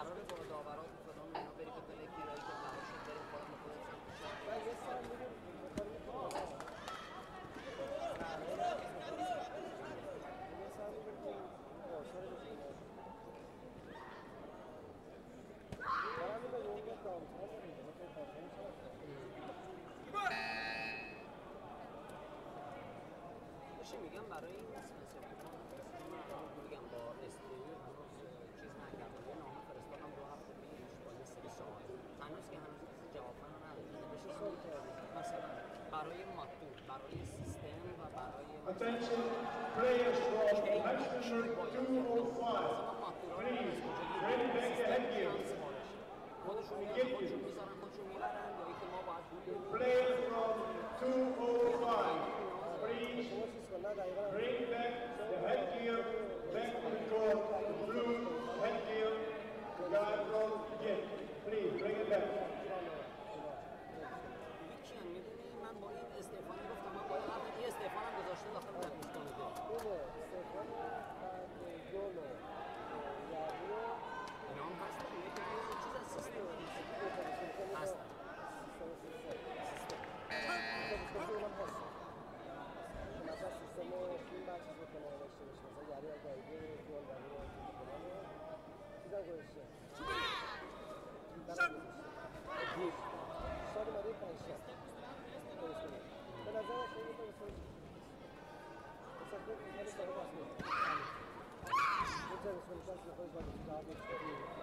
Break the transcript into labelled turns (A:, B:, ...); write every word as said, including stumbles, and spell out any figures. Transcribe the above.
A: قراره با داورات و فلان اینا بری به پلی گیرایی که قرار شد بریم خودم به خودت سمت شد
B: و یه سر میریم یه سر میریم آثار بزنیم دارم این به اونگه دامتان داریم که دامتان شد
A: چی میگم برای این اسپنسر میگم با استودیو چیز نکردم یه نامه فرستادم دو هفته پیش با یه سری سوال هنوز که هنوز جواب من ندادم مثلا برای ماتور برای سیستم و برای
C: Attention players from match number two oh five. Please, ready back the headgear.
A: خودشون میگن خودشون میذارن خودشون میبرن یا اینکه ما باید
C: Players from two oh five. Please bring back the headgear back to the court. The blue headgear, the guy from Jet. Please bring it back.
A: هیچی هم میدونی من با این استفان گفتم من باید قبل این استفان هم گذاشته داخل نمیستانه ده
B: اینه استفان بعد گلو یاریو
A: اینا هم هستن یه که یه چیز از سیستم هستن
B: مثلا سیستم فیلم بر چیز بکنه داشته باشه مثلا یاری اگه ایده گل در رو چیزا گذاشته گیر سال مالی پنج شد به نظر خیلی درست مثلا خیلی خیلی سال باشه یه جا رسول کسی خودش باید جواب بده